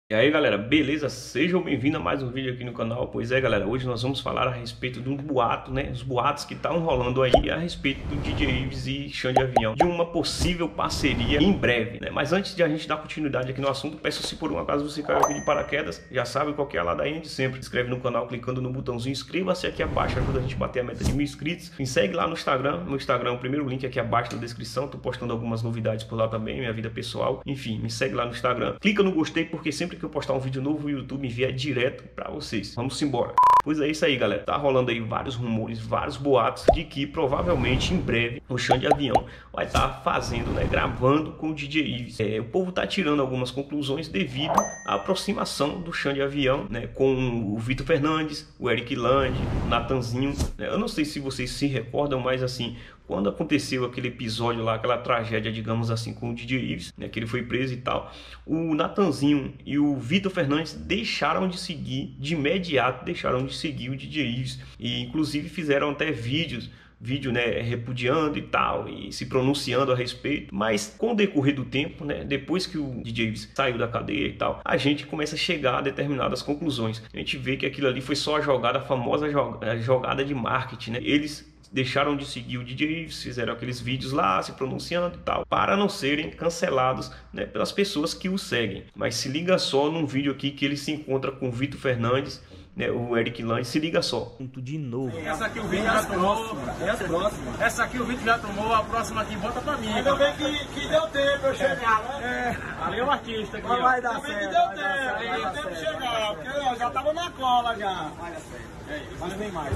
E aí galera, beleza? Sejam bem-vindos a mais um vídeo aqui no canal. Pois é galera, hoje nós vamos falar a respeito de um boato, né? Os boatos que estão rolando aí a respeito do DJ Ives e Xande Avião, de uma possível parceria em breve, né? Mas antes de a gente dar continuidade aqui no assunto, peço se por um acaso você caiu aqui de paraquedas, já sabe qual que é a ladainha de sempre. Se inscreve no canal clicando no botãozinho inscreva-se aqui abaixo, ajuda a gente a bater a meta de 1000 inscritos. Me segue lá no Instagram, o primeiro link aqui abaixo na descrição, tô postando algumas novidades por lá também, minha vida pessoal. Enfim, me segue lá no Instagram, clica no gostei, porque sempre que eu postar um vídeo novo, o YouTube envia direto para vocês. Vamos embora. Pois é isso aí, galera. Tá rolando aí vários rumores, vários boatos de que provavelmente em breve o Xande Avião vai estar fazendo, né, gravando com o DJ Ives. O povo tá tirando algumas conclusões devido à aproximação do Xande Avião, né, com o Vitor Fernandes, o Eric Land, o Natanzinho. Eu não sei se vocês se recordam, mas assim, quando aconteceu aquele episódio lá, aquela tragédia, digamos assim, com o DJ Ives, né, que ele foi preso e tal, o Natanzinho e o Vitor Fernandes deixaram de seguir, de imediato deixaram de seguir o DJ Ives, e inclusive fizeram até vídeo, né, repudiando e tal, e se pronunciando a respeito. Mas com o decorrer do tempo, né, depois que o DJ Ives saiu da cadeia e tal, a gente começa a chegar a determinadas conclusões. A gente vê que aquilo ali foi só a famosa jogada de marketing, né? Eles deixaram de seguir o DJ Ives, fizeram aqueles vídeos lá se pronunciando e tal, para não serem cancelados, né, pelas pessoas que o seguem. Mas se liga só num vídeo aqui que ele se encontra com o Vitor Fernandes, né, o Eric Land, se liga só. De novo. Essa aqui o vídeo já tomou. Essa aqui o vídeo já tomou, a próxima aqui bota pra mim. Ainda bem que deu tempo eu chegar, né? Ali é o artista aqui. Mas vai dar certo. Ainda Deu tempo de chegar, porque ó, já tava na cola já. Vai dar certo. Mas tem mais.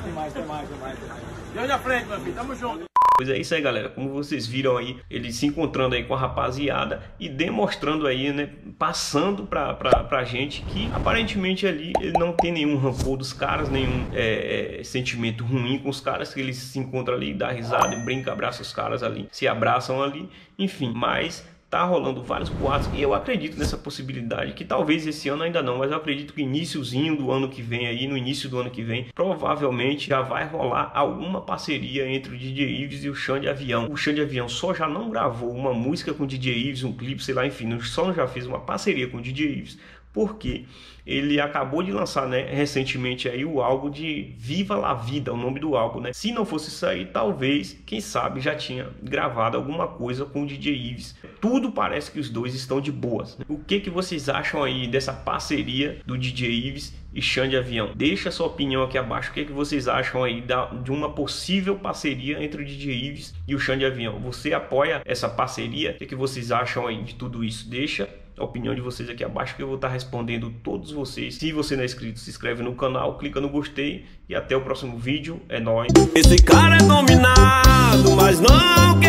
E olha a frente, meu filho, tamo junto. Pois é isso aí, galera. Como vocês viram aí, ele se encontrando aí com a rapaziada e demonstrando aí, né, passando pra gente que aparentemente ali ele não tem nenhum rancor dos caras, nenhum sentimento ruim com os caras, que ele se encontra ali, dá risada, brinca, abraça os caras ali, se abraçam ali, enfim. Mas tá rolando vários boatos e eu acredito nessa possibilidade, que talvez esse ano ainda não, mas eu acredito que iniciozinho do ano que vem aí, no início do ano que vem, provavelmente já vai rolar alguma parceria entre o DJ Ives e o Xande Avião. O Xande Avião só já não gravou uma música com o DJ Ives, um clipe, sei lá, enfim, só já fez uma parceria com o DJ Ives, porque ele acabou de lançar, né, recentemente aí o álbum de Viva La Vida, o nome do álbum, né? Se não fosse isso aí, talvez, quem sabe, já tinha gravado alguma coisa com o DJ Ives. Tudo parece que os dois estão de boas, né? O que vocês acham aí dessa parceria do DJ Ives e Xande Avião? Deixa a sua opinião aqui abaixo. O que vocês acham aí de uma possível parceria entre o DJ Ives e o Xande Avião? Você apoia essa parceria? O que vocês acham aí de tudo isso? Deixa a opinião de vocês aqui abaixo que eu vou estar respondendo todos vocês. Se você não é inscrito, se inscreve no canal, clica no gostei e até o próximo vídeo. É nóis. Esse cara é dominado, mas não